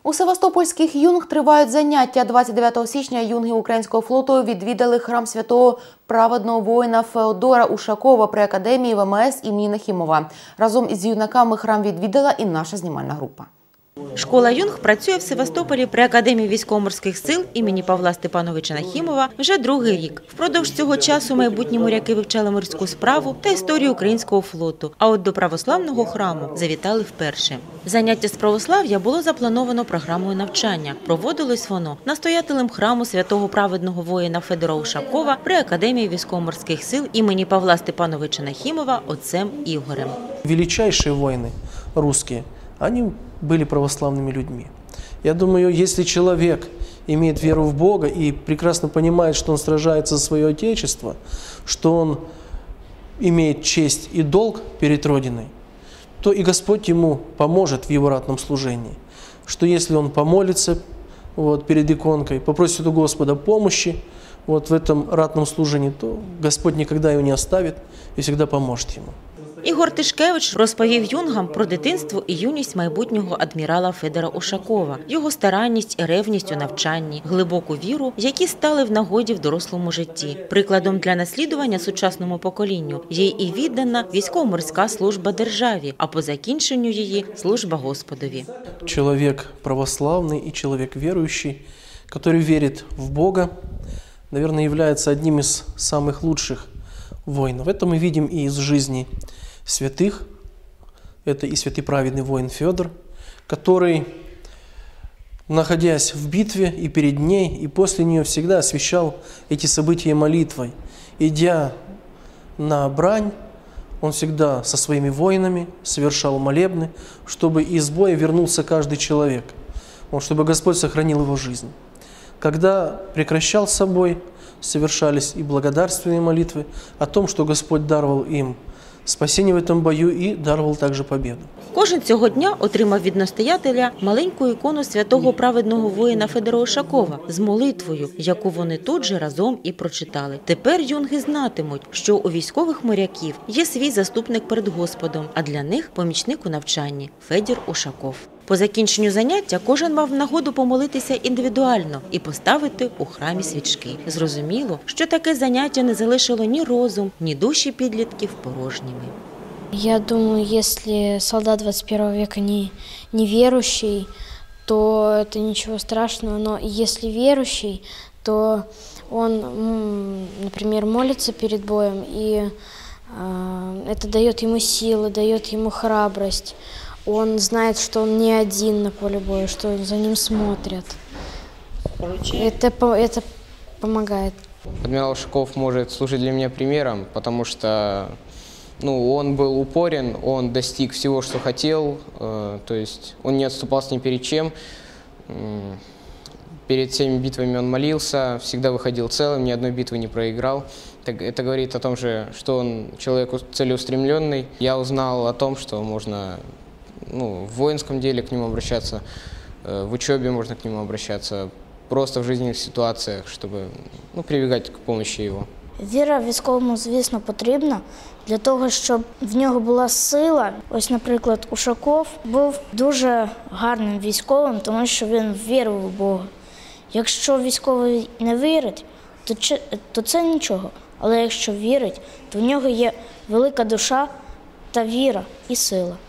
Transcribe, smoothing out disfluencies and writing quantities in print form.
У Севастопольських юнг тривають заняття. 29 січня юнги Українського флоту відвідали храм святого праведного воїна Феодора Ушакова при академії ВМС імені Нахімова. Разом із юнаками храм відвідала і наша знімальна група. Школа юнг працює в Севастополі при Академії військово-морських сил імені Павла Степановича Нахімова вже другий рік. Впродовж цього часу майбутні моряки вивчали морську справу та історію українського флоту, а от до православного храму завітали вперше. Заняття з православ'я було заплановано програмою навчання. Проводилось воно настоятелем храму святого праведного воїна Федора Ушакова при Академії військово-морських сил імені Павла Степановича Нахімова отцем Ігорем. Величайшие воины русские, они были православными людьми. Я думаю, если человек имеет веру в Бога и прекрасно понимает, что он сражается за свое Отечество, что он имеет честь и долг перед Родиной, то и Господь ему поможет в его ратном служении. Что если он помолится перед иконкой, попросит у Господа помощи в этом ратном служении, то Господь никогда его не оставит и всегда поможет ему. Ігор Тишкевич розповів юнгам про дитинство і юність майбутнього адмірала Федора Ушакова, його старанність і ревність у навчанні, глибоку віру, які стали в нагоді в дорослому житті. Прикладом для наслідування сучасному поколінню є і віддана військово-морська служба державі, а по закінченню її – служба Господові. Человек православный и человек верующий, который верит в Бога, наверное, является одним из самых лучших воинов. Это мы видим и из жизни святых. Это и святый праведный воин Федор, который, находясь в битве и перед ней, и после нее всегда освящал эти события молитвой. Идя на брань, он всегда со своими воинами совершал молебны, чтобы из боя вернулся каждый человек, чтобы Господь сохранил его жизнь. Когда прекращал собой, совершались и благодарственные молитвы о том, что Господь даровал им спасение в этом бою и даровал также победу. Кожен цього дня отримав від настоятеля маленьку ікону святого праведного воїна Федора Ушакова з молитвою, яку вони тут же разом і прочитали. Тепер юнги знатимуть, що у військових моряків є свій заступник перед Господом, а для них помічник у навчанні – Федір Ушаков. По закінченню заняття кожен мав нагоду помолитися індивідуально і поставити у храмі свічки. Зрозуміло, що таке заняття не залишило ні розум, ні душі підлітків порожніми. Я думаю, если солдат 21 века не верующий, то это ничего страшного. Но если верующий, то он, например, молится перед боем, и это дает ему силы, дает ему храбрость. Он знает, что он не один на поле боя, что за ним смотрят. Это помогает. Адмирал Ушаков может служить для меня примером, потому что он был упорен, он достиг всего, что хотел, то есть он не отступался ни перед чем. Перед всеми битвами он молился, всегда выходил целым, ни одной битвы не проиграл. Это говорит о том же, что он человек целеустремленный. Я узнал о том, что можно в воинском деле к нему обращаться, в учебе можно к нему обращаться, просто в жизненных ситуациях, чтобы прибегать к помощи его. Віра військовому, звісно, потрібна для того, щоб в нього була сила. Ось, наприклад, Ушаков був дуже гарним військовим, тому що він вірив у Бога. Якщо військовий не вірить, то це нічого. Але якщо вірить, то в нього є велика душа та віра і сила.